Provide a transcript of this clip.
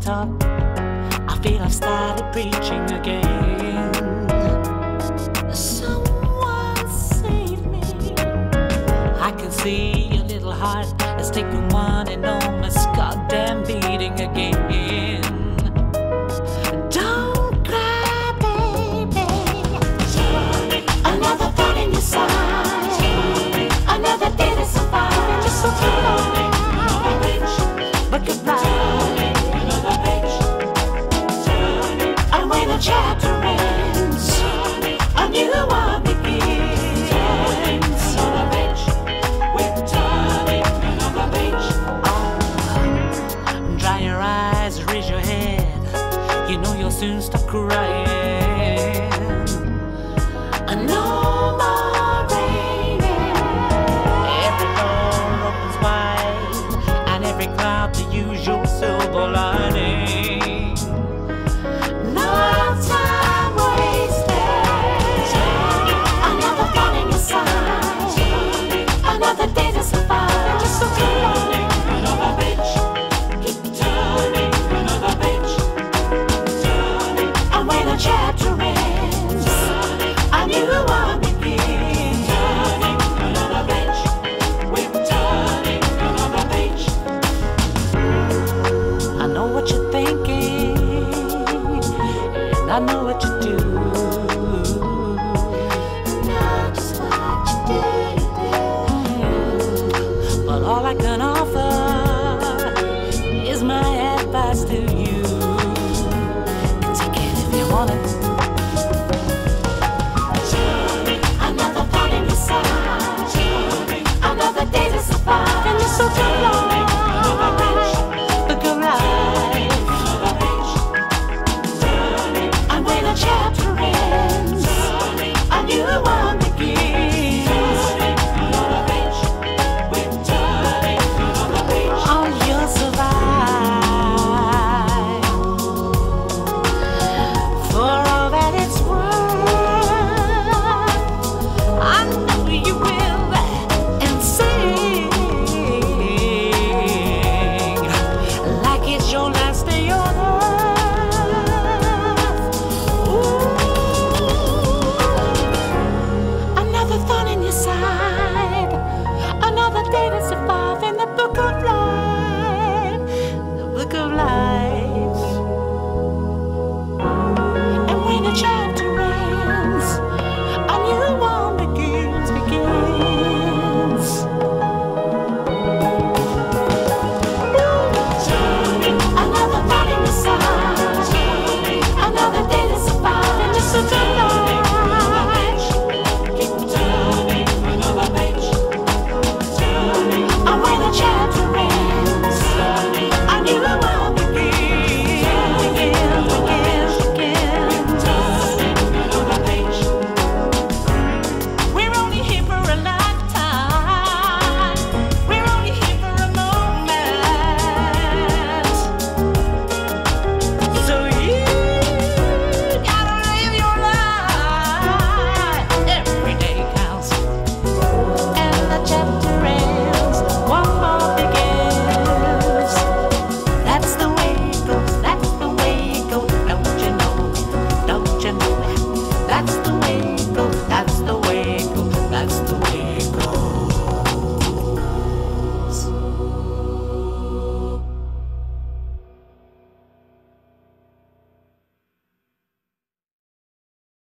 top, I feel I've started preaching again. Someone save me. I can see your little heart is taking one enormous goddamn beating again. Don't cry, baby. Another thorn in your side. Another day to survive. Just so long. But goodbye. And when a chapter ends, a new one begins. Dry your eyes, raise your head. You know you'll soon stop crying. No more raining. Every door opens wide, and every cloud to use your silver lining. No time wasted. Another thorn in your side. Another day to survive. Just so long. Another bitch. Keep turning. Another bitch. And when a chapter ends, a new one begins. Another bitch. We're turning. Another bitch. I know what you're thinking, and I know what you do. Just what you do. But all I can offer is my advice to you. Take it if you want it. Another thorn in your side. Another day to survive. And you're so long. Look alive. And when a chapter ends, a new one begins. Oh, you'll survive. For all that it's worth, I know you will. And sing like it's your last day on earth. Ooh. Another thorn in your side. Another day to survive in the book of life. The book of life. And when a chapter ends, a new one begins. Another thorn in your side. Another day to survive. And just so long. Keep turning. Another page. And when a chapter ends, a new one begins. Another page. We're only here for a lifetime. We're only here for a moment. So you gotta live your life. Every day counts. And the chapter ends, one more begins. That's the way it goes. That's the way it goes. Don't you know? Don't you know? That's the way